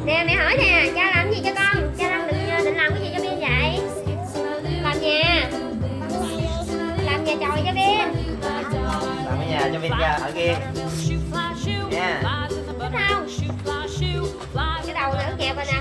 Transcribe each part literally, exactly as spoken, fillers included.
Nè mẹ hỏi nè, cha làm gì cho con? Cha đang định, định làm cái gì cho Biên vậy? Làm nhà. Làm nhà chòi cho Biên. Làm cái nhà cho Biên ra ở kia. Nha. Thích không? Cái đầu nữa kẹp rồi nè.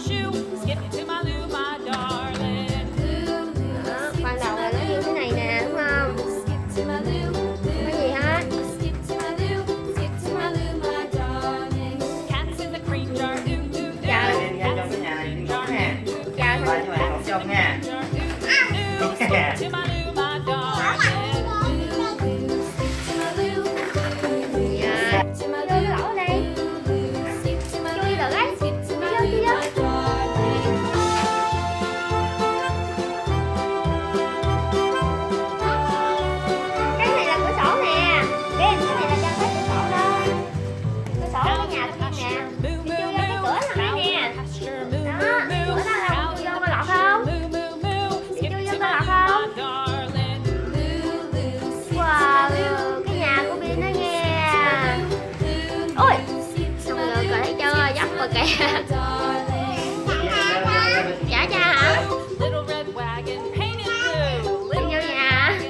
Đó, ban đầu là nó như thế này nè, đúng không? Cái gì hết? Chờ. Biên ra trong cái nhà này Biên ngủ nè. Chờ Ba cho mẹ ngủ trong nha. Kìa. Trả cha hả? Đi vô nhà hả?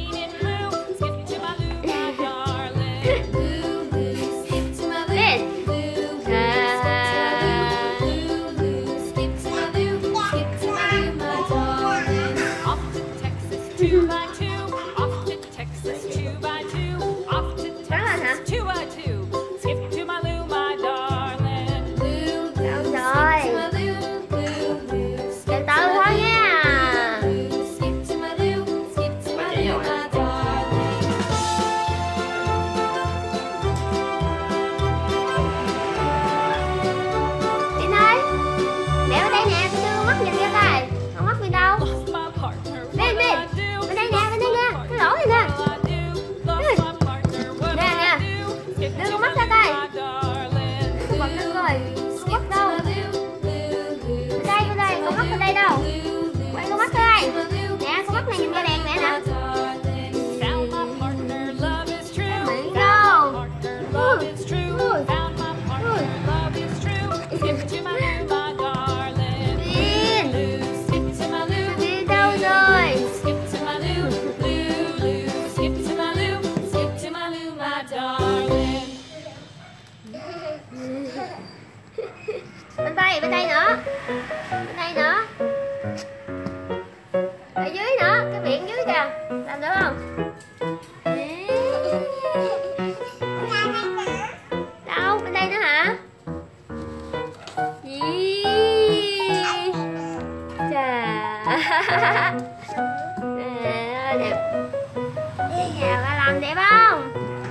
Bên tay, bên tay nữa. Bên tay nữa. Ở dưới nữa, cái miệng dưới kìa. Làm được không? Đâu, bên đây nữa hả? Chà. Đẹp. Cái nhà ba làm đẹp không?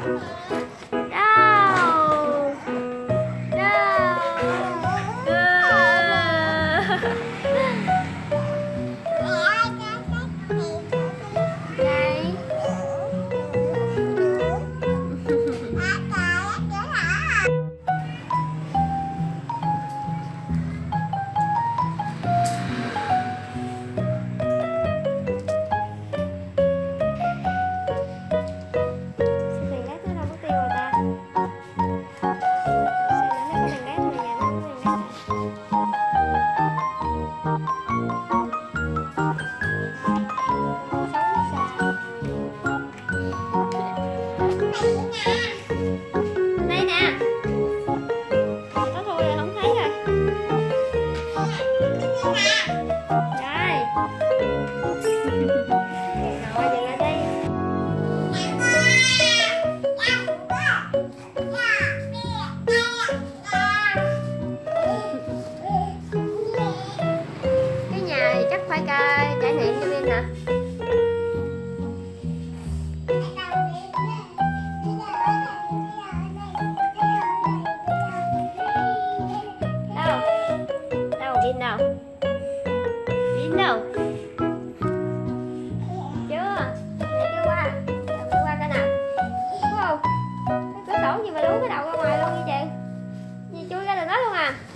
Phải ca trải nghiệm cho Biên hả? Đâu? Đâu Biên đâu? Biên đâu? Chưa? Để chưa qua. Để qua cái nào? Đúng không? Cái cửa sổ gì mà lú cái đầu ra ngoài luôn vậy chị? Gì chui ra được đó luôn à?